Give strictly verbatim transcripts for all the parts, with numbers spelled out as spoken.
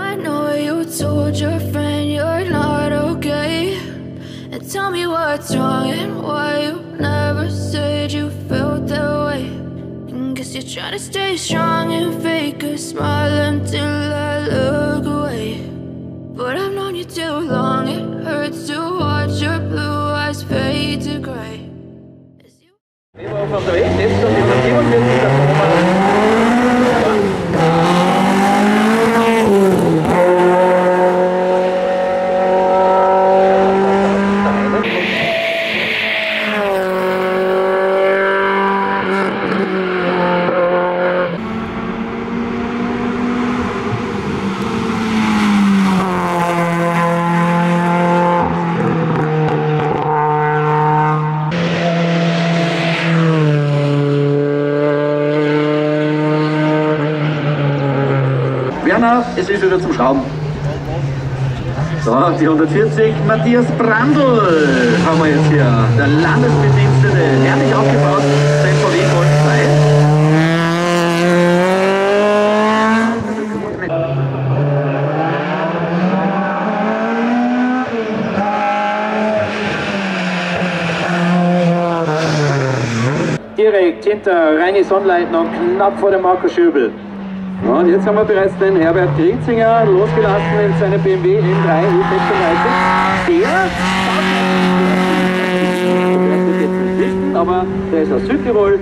I know you told your friend you're not okay, and tell me what's wrong and why you never said you felt that way. And guess you're trying to stay strong and fake a smile until I look away. But I've known you too long, it hurts to watch your blue eyes fade to grey. Wir waren unterwegs, jetzt sind wir siebenundvierzig es ist wieder zum Schrauben. So, die hundertvierzig, Matthias Brandl haben wir jetzt hier. Der Landesbedienstete, herrlich aufgebaut, sein V W Golf zwei. Direkt hinter Reini Sonnleitner, knapp vor dem Marco Schöbel. Ja, und jetzt haben wir bereits den Herbert Griezinger losgelassen in seine B M W M drei U sechsunddreißig. Der, der ist jetzt nicht wissen, aber der ist aus Südtirol.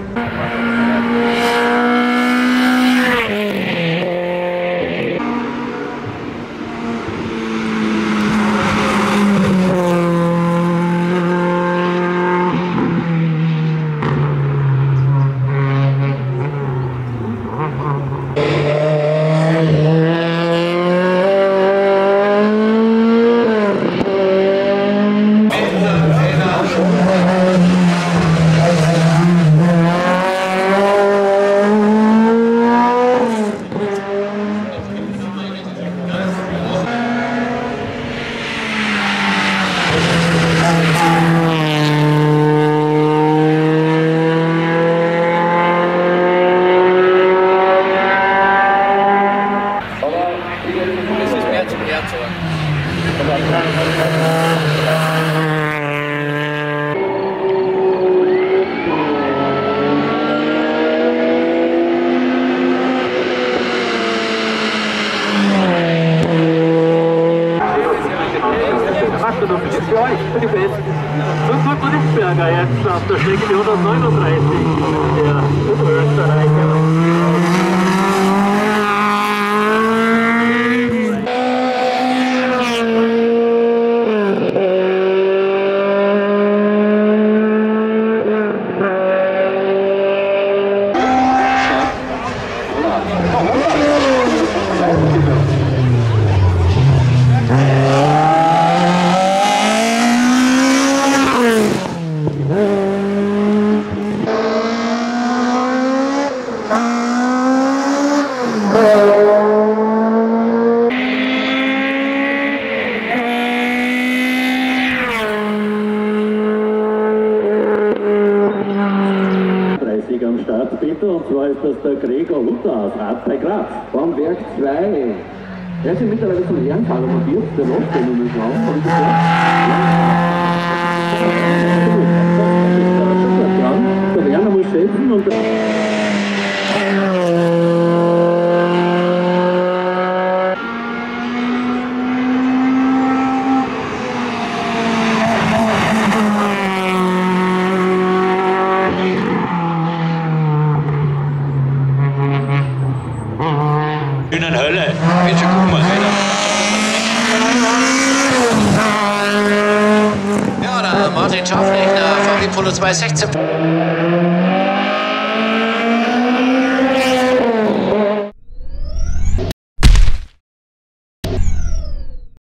Für Rechberger jetzt auf der Strecke hundertneununddreißig, der Oberösterreicher. Am Start bitte, und zwar ist das der Gregor Luther aus Rad bei Graz. Baumwerk zwei. Er ist mittlerweile zum Ehrenfahrer montiert, der läuft ja nur nicht raus. Der Werner muss schätzen und Hölle. Bitte guck mal, ja, da Martin Schaffrechner, V W Polo zweihundertsechzehn.